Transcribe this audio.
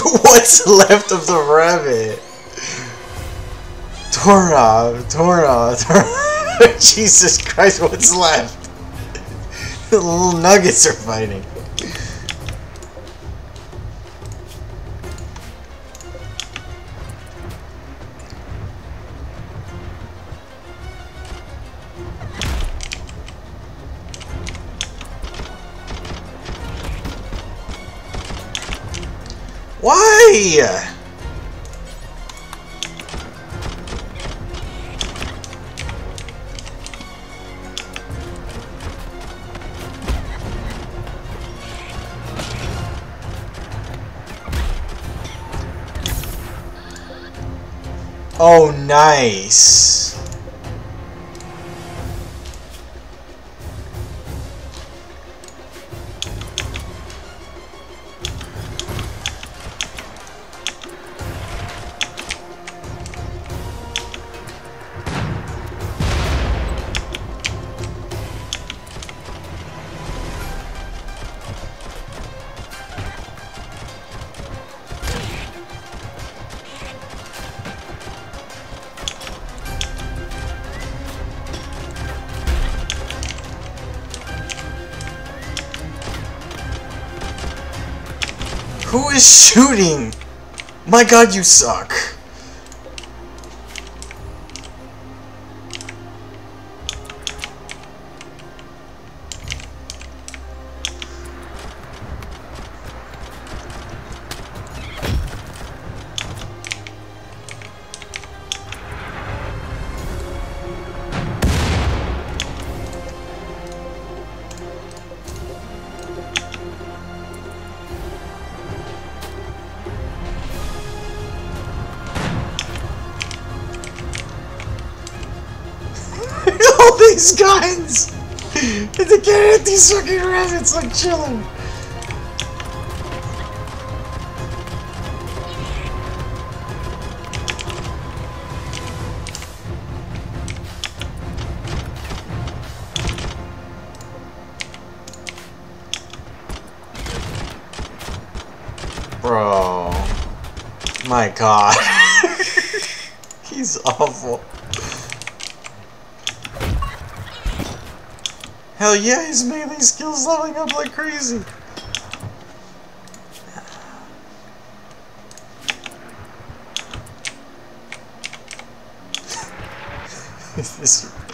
What's left of the rabbit? Torna. Jesus Christ, what's left? The little nuggets are fighting. Why? Oh, nice. Who is shooting? My god, you suck. All these guns! And they can't hit these fucking rabbits like chilling. Bro. My god. He's awful. Hell yeah, his melee skills leveling up like crazy. This